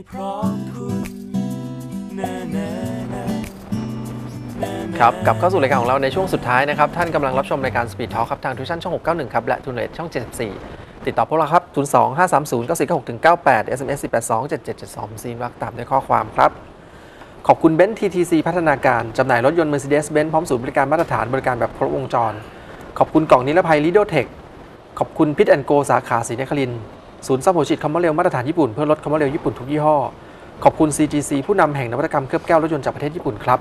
พร้อมคุณครับกลับเข้าสู่รายการของเราในช่วงสุดท้ายนะครับท่านกำลังรับชมรายการ Speed Talk ครับทางทูชั่นช่อง691ครับและทูเน็ตช่อง74ติดต่อพวกเราครับ02-530-9496-98 SMS 482-7772ซีนวักตามด้วยข้อความครับขอบคุณเบนซ์ TTC พัฒนาการจำหน่ายรถยนต์ Mercedes-Benz พร้อมศูนย์บริการมาตรฐานบริการแบบครบวงจรขอบคุณกล่องนิรภัย Lido Tech ขอบคุณพิทแอนโกสาขาศรีนครินทร์ศูนย์ซ่อมหัวฉีดคอมมอนเรลมาตรฐานญี่ปุ่นเพื่อลดคอมมอนเรลญี่ปุ่นทุกยี่ห้อขอบคุณ CGC ผู้นำแห่งนวัตกรรมเคลือบแก้วรถยนต์จากประเทศญี่ปุ่นครับ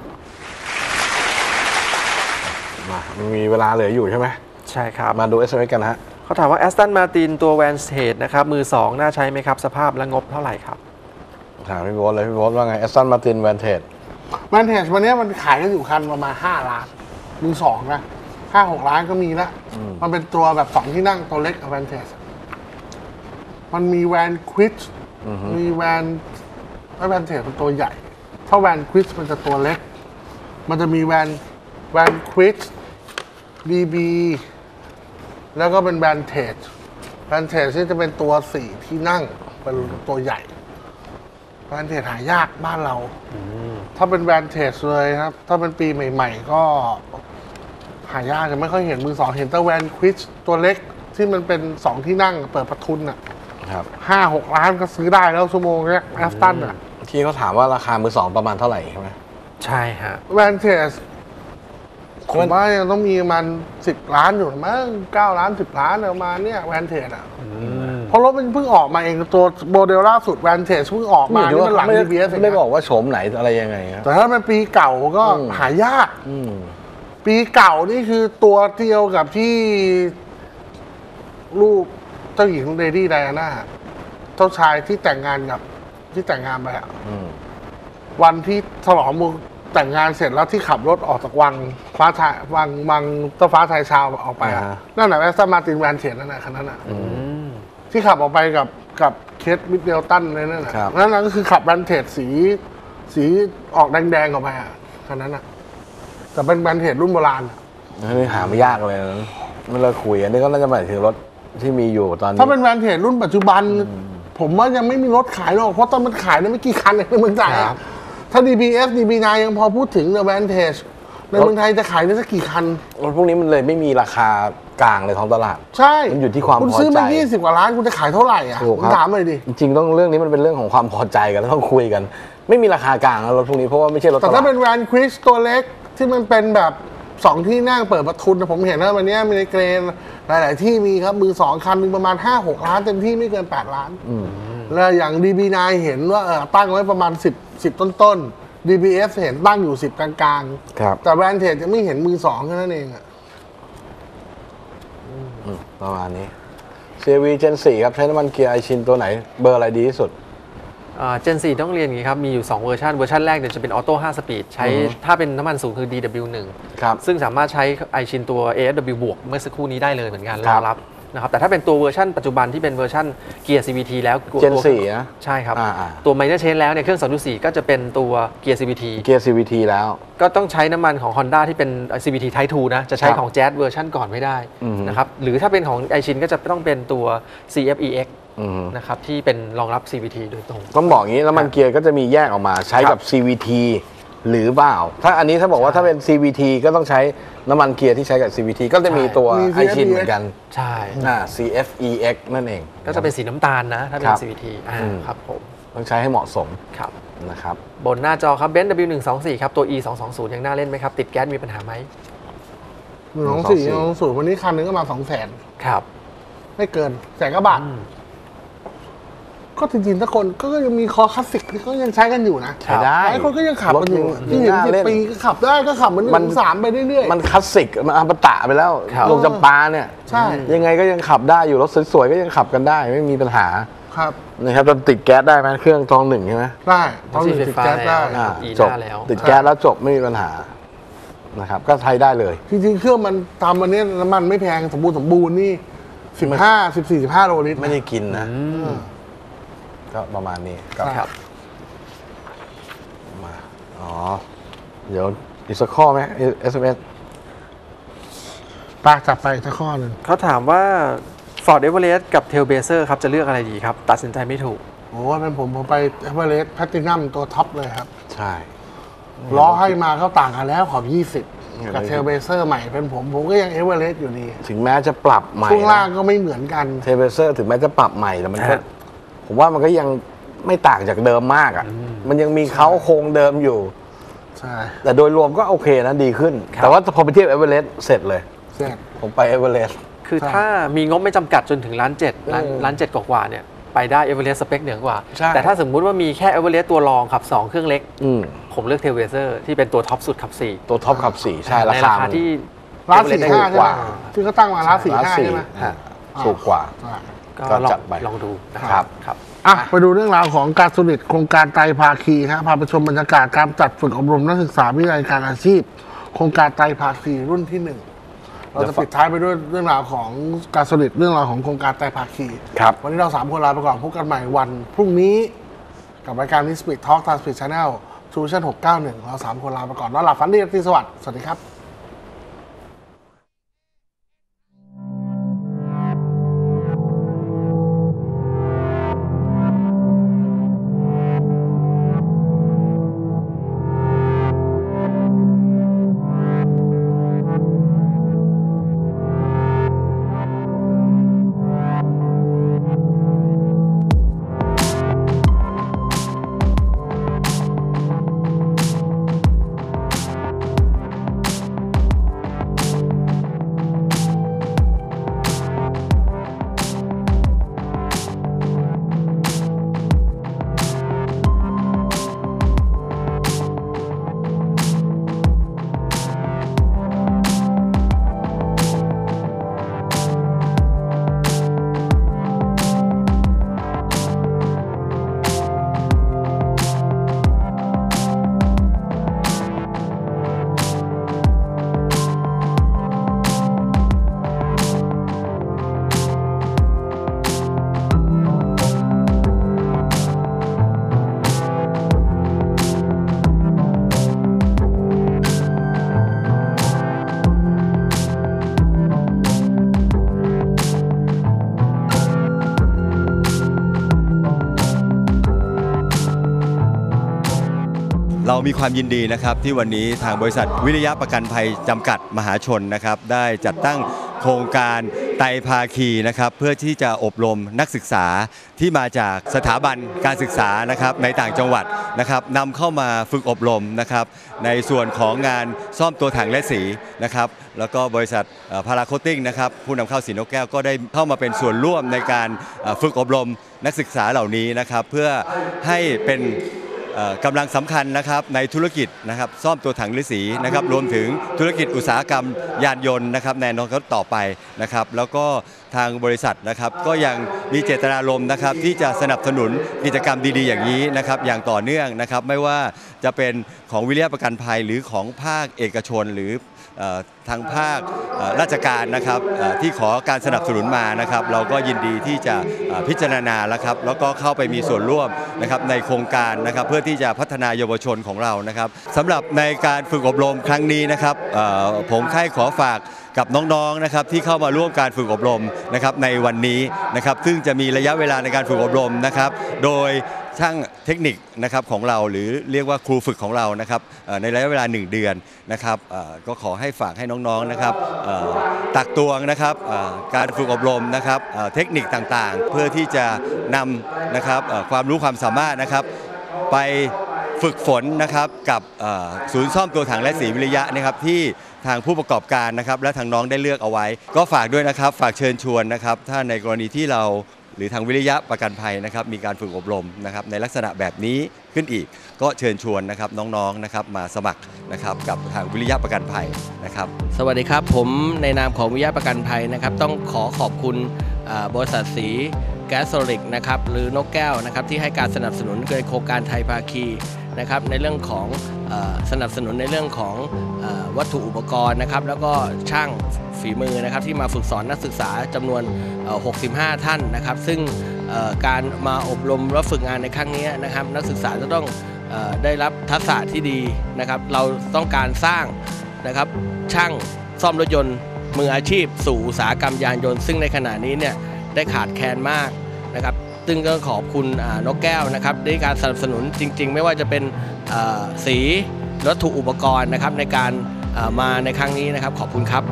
มีเวลาเหลืออยู่ใช่ไหมใช่ครับมาดู SMS กันนะฮะเขาถามว่า Aston Martin ตัว Vantage นะครับมือ2น่าใช้ไหมครับสภาพและงบเท่าไหร่ครับถามพี่โบ๊ทเลยพี่โบ๊ทว่าไง Aston Martin Vantage วันนี้มันขายกันอยู่คันประมาณ5 ล้านมือ2นะ5-6 ล้านก็มีละมันเป็นตัวแบบ2ที่นั่งตัวเล็กกับ Vantage มันมีแวนควิชมีแวนVantageเป็นตัวใหญ่ถ้าแวนควิชมันจะตัวเล็กมันจะมีแวนควิชDB แล้วก็เป็นVantageที่จะเป็นตัว4ที่นั่งเป็นตัวใหญ่Vantage หายากบ้านเราถ้าเป็นVantageเลยครับถ้าเป็นปีใหม่ๆก็หายากจะไม่ค่อยเห็นมือ2เห็นแต่แวนควิชตัวเล็กที่มันเป็น2ที่นั่งเปิดประทุนอ่ะครับ 5-6 ล้านก็ซื้อได้แล้วชั่วโมงเนี้ยแอสตันอ่ะที่เขาถามว่าราคามือ2ประมาณเท่าไหร่ใช่ไหมใช่ฮะ Vantageผมว่ายังต้องมีมัน10 ล้านอยู่มั้ง9 ล้าน10 ล้านประมาณเนี้ยVantageอ่ะเพราะรถมันเพิ่งออกมาเองตัวโมเดลล่าสุดVantageเพิ่งออกมานี่มันหลัง DBS ไม่ได้บอกว่าโฉมไหนอะไรยังไงแต่ถ้าเป็นปีเก่าก็หายากปีเก่านี่คือตัวเดียวกับที่ลูกเจ้าหญิงเลดี้ไดอาน่าเจ้าชายที่แต่งงานไปอ่ะวันที่ฉลองมือแต่งงานเสร็จแล้วที่ขับรถออกจากวังฟ้าชายวังเจ้าฟ้าชายชาวออกไปนั่นแหละแอสตันมาร์ตินVantageนั่นแหละคันนั้นที่ขับออกไปกับเคทมิดเดลตันเลยนั่นแหละนั่นก็คือขับVantageสีออกแดงๆออกไปอ่ะคันนั้นอ่ะแต่เป็นVantageรุ่นโบราณนี่หาไม่ยากเลยนะไม่เลิกคุยอันนี้ก็น่าจะหมายถึงรถที่มีอยู่ตอนนี้ถ้าเป็นVantageรุ่นปัจจุบันผมว่ายังไม่มีรถขายหรอกเพราะตอนมันขายไม่กี่คันในเมืองไทยถ้า DBS DB9 ยังพอพูดถึงในVantageในเมืองไทยจะขายได้สักกี่คันรถพวกนี้มันเลยไม่มีราคากลางเลยท้องตลาดใช่มันอยู่ที่ความพอใจคุณซื้อมา20 กว่าล้านคุณจะขายเท่าไหร่อ่ะผมถามเลยดิจริงๆต้องเรื่องนี้มันเป็นเรื่องของความพอใจกันแล้วต้องคุยกันไม่มีราคากลางรถพวกนี้เพราะว่าไม่ใช่รถแต่ถ้าเป็นแวนควิชตัวเล็กที่มันเป็นแบบ2ที่นั่งเปิดประทุนผมเห็นว่าวันนี้มีในเกรนหลายๆที่มีครับมือ2คันนึงประมาณ 5-6 ล้านเต็มที่ไม่เกิน8 ล้านแล้วอย่าง DB9 เห็นว่าตั้งไว้ประมาณ10ต้นๆ DBS เห็นตั้งอยู่10กลางๆแต่Vantageจะไม่เห็นมือ2แค่นั้นเองอ่ะประมาณนี้ CRV Gen 4ครับใช้น้ำมันเกียร์ไอชินตัวไหนเบอร์อะไรดีที่สุด Gen 4ต้องเรียนอย่างนี้ครับมีอยู่2เวอร์ชันแรกเนี่ยจะเป็นออโต้5 สปีดใช้ถ้าเป็นน้ำมันสูงคือ DW1 ซึ่งสามารถใช้ไอชินตัว ASW บวกเมื่อสักครู่นี้ได้เลยเหมือนกันรองรับนะครับแต่ถ้าเป็นตัวเวอร์ชันปัจจุบันที่เป็นเวอร์ชันเกียร์ CVT แล้ว Gen 4นะใช่ครับตัว Minor Change แล้วเนี่ยเครื่อง 2.4 ก็จะเป็นตัวเกียร์ CVT แล้วก็ต้องใช้น้ำมันของ Honda ที่เป็น CVT Type 2 นะจะใช้ของ Jazz เวอร์ชันก่อนไม่ได้นะครับหรือถ้าเป็นของไอชินก็จะต้องเป็นตัว CFEXนะครับที่เป็นรองรับ CVT โดยตรงต้องบอกงี้แล้วมันเกียร์ก็จะมีแยกออกมาใช้กับ CVT หรือเปล่าถ้าอันนี้ถ้าบอกว่าถ้าเป็น CVT ก็ต้องใช้น้ำมันเกียร์ที่ใช้กับ CVT ก็จะมีตัวไอชินเหมือนกันใช่ CFEX นั่นเองก็จะเป็นสีน้ำตาลนะถ้าเป็น CVT ครับผมต้องใช้ให้เหมาะสมครับนะครับบนหน้าจอครับ Benz W124 ครับตัว E220 ยังน่าเล่นไหมครับติดแก๊สมีปัญหาไหม 124วันนี้คันนึงก็มา200,000 ครับไม่เกิน100,000 กว่าบาทก็จริงๆถ้าคนก็ยังมีคอคลาสสิกที่เขายังใช้กันอยู่นะใช้ได้หลายคนก็ยังขับกันอยู่ที่เห็น10 ปีก็ขับได้ก็ขับเหมือน1-3ไปเรื่อยๆมันคลาสสิกมันอมตะไปแล้วลงจำปาเนี่ยใช่ยังไงก็ยังขับได้อยู่รถสวยๆก็ยังขับกันได้ไม่มีปัญหาครับนะครับติดแก๊สได้ไหมเครื่องตอง1ใช่ไหมได้ตอง1ติดแก๊สได้จบติดแก๊สแล้วจบไม่มีปัญหานะครับก็ใช้ได้เลยจริงๆเครื่องมันทำวันนี้น้ำมันไม่แพงสมบูรณ์นี่15 โลลิตรไม่ได้กินนะก็ประมาณนี้ครับมาเดี๋ยวอีกสักข้อไหม SMS ปากจับไปสักข้อหนึ่งเขาถามว่า Ford Everest กับ Trailblazer ครับจะเลือกอะไรดีครับตัดสินใจไม่ถูกโอ้เป็นผมไปเอเวอเรสต์แพลตินัมตัวท็อปเลยครับใช่ล้อให้มาเขาต่างกันแล้วขอบ20กับเทลเบเซอร์ใหม่เป็นผมก็ยังเอเวอเรสต์อยู่ดีถึงแม้จะปรับใหม่ช่วงล่างก็ไม่เหมือนกันเทเบเซอร์ถึงแม้จะปรับใหม่แต่มันก็ผมว่ามันก็ยังไม่ต่างจากเดิมมากอ่ะมันยังมีเขาโครงเดิมอยู่ใช่แต่โดยรวมก็โอเคนะดีขึ้น แต่ว่าพอไปเทียบเอเวอเรสต์เสร็จเลยเสร็จผมไปเอเวอเรสต์คือใช่ถ้ามีงบไม่จำกัดจนถึงล้านล้านเจ็ดกว่าๆเนี่ยไปได้เอเวอเรสต์สเปคเหนือกว่าใช่แต่ถ้าสมมุติว่ามีแค่เอเวอเรสต์ตัวรองขับ 2 เครื่องเล็ก ผมเลือกเทลเวเซอร์ที่เป็นตัวท็อปสุดขับ 4 ตัวท็อปขับ4ใช่ราในคาราคาที่ร้าน Everest 45 ใช่กไหมว่าที่เขาตั้งมาร้านร้าน 45 4 ใช่ไหมถูกกว่าใช่ก็ก็ลอจังดไปลองดูนะคครัรับ ครับอ่ะไปดูเรื่องราวของการสนิทโครงการไตรภาคีฮะพาไปชมบรรยากาศการจัดฝึกอบรมนักศึกษาวิทยาลัยการอาชีพ โครงการไตรภาคีรุ่นที่ 1เราจะปิดท้ายไปด้วยเรื่องราวของการสนิทเรื่องราวของโครงการไตรภาคีครับวันนี้เรา3คนลาไปก่อนพบกันใหม่วันพรุ่งนี้กับรายการ Speed Talk ทาง Speed Channel Solution 691เรา3คนลาไปก่อนนอนหลับฝันดีราตรีสวัสดิ์สวัสดีครับเรามีความยินดีนะครับที่วันนี้ทางบริษัทวิริยะประกันภัยจำกัดมหาชนนะครับได้จัดตั้งโครงการไตรภาคีนะครับเพื่อที่จะอบรมนักศึกษาที่มาจากสถาบันการศึกษานะครับในต่างจังหวัดนะครับนำเข้ามาฝึกอบรมนะครับในส่วนของงานซ่อมตัวถังและสีนะครับแล้วก็บริษัทพาราโคตติ้งนะครับผู้นำเข้าสีนกแก้วก็ได้เข้ามาเป็นส่วนร่วมในการฝึกอบรมนักศึกษาเหล่านี้นะครับเพื่อให้เป็นกำลังสำคัญนะครับในธุรกิจนะครับซ่อมตัวถังหรือสีนะครับรวมถึงธุรกิจอุตสาหกรรมยานยนต์นะครับในอนาคตต่อไปนะครับแล้วก็ทางบริษัทนะครับก็ยังมีเจตนารมณ์นะครับที่จะสนับสนุนกิจกรรมดีๆอย่างนี้นะครับอย่างต่อเนื่องนะครับไม่ว่าจะเป็นของวิริยะประกันภัยหรือของภาคเอกชนหรือทางภาคราชการนะครับที่ขอการสนับสนุนมานะครับเราก็ยินดีที่จะพิจารณาแล้วก็เข้าไปมีส่วนร่วมนะครับในโครงการนะครับเพื่อที่จะพัฒนาเยาวชนของเรานะครับสำหรับในการฝึกอบรมครั้งนี้นะครับผมขอฝากกับน้องๆนะครับที่เข้ามาร่วมการฝึกอบรมนะครับในวันนี้นะครับซึ่งจะมีระยะเวลาในการฝึกอบรมนะครับโดยช่างเทคนิคนะครับของเราหรือเรียกว่าครูฝึกของเรานะครับในระยะเวลา1 เดือนนะครับก็ขอให้ฝากให้น้องๆนะครับตักตวงนะครับการฝึกอบรมนะครับเทคนิคต่างๆเพื่อที่จะนำนะครับความรู้ความสามารถนะครับไปฝึกฝนนะครับกับศูนย์ซ่อมตัวถังและสีวิริยะนะครับที่ทางผู้ประกอบการนะครับและทางน้องได้เลือกเอาไว้ก็ฝากด้วยนะครับฝากเชิญชวนนะครับถ้าในกรณีที่เราหรือทางวิริยะประกันภัยนะครับมีการฝึกอบรมนะครับในลักษณะแบบนี้ขึ้นอีกก็เชิญชวนนะครับน้องๆนะครับมาสมัครนะครับกับทางวิริยะประกันภัยนะครับสวัสดีครับผมในนามของวิริยะประกันภัยนะครับต้องขอบคุณบริษัทสีแก๊สโซลิกนะครับหรือนกแก้วนะครับที่ให้การสนับสนุนโครงการไทยภาคีนะครับในเรื่องของสนับสนุนในเรื่องของวัตถุอุปกรณ์นะครับแล้วก็ช่างฝีมือนะครับที่มาฝึกสอนนักศึกษาจำนวน65 ท่านนะครับซึ่งการมาอบรมและฝึกงานในครั้งนี้นะครับนักศึกษาจะต้องได้รับทักษะที่ดีนะครับเราต้องการสร้างนะครับช่างซ่อมรถยนต์มืออาชีพสู่อุตสาหกรรมยานยนต์ซึ่งในขณะนี้เนี่ยได้ขาดแคลนมากนะครับซึ่งก็ขอบคุณนกแก้วนะครับในการสนับสนุนจริงๆไม่ว่าจะเป็นสีวัตถุอุปกรณ์นะครับในการมาในครั้งนี้นะครับขอบคุณครับ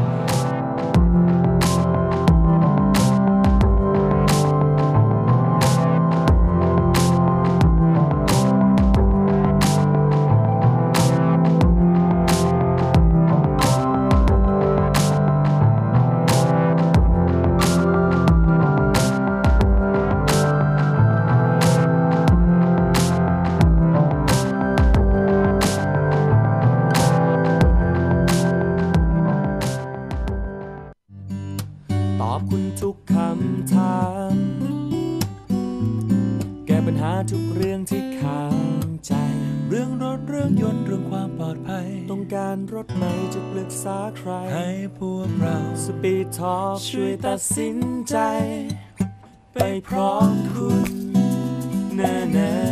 ตอบคุณทุกคำถามแก้ปัญหาทุกเรื่องที่ค้างใจเรื่องรถเรื่องยนต์เรื่องความปลอดภัยต้องการรถใหม่จะปรึกษาใครให้พวกเรา Speed Talk ช่วยตัดสินใจไปพร้อมคุณแน่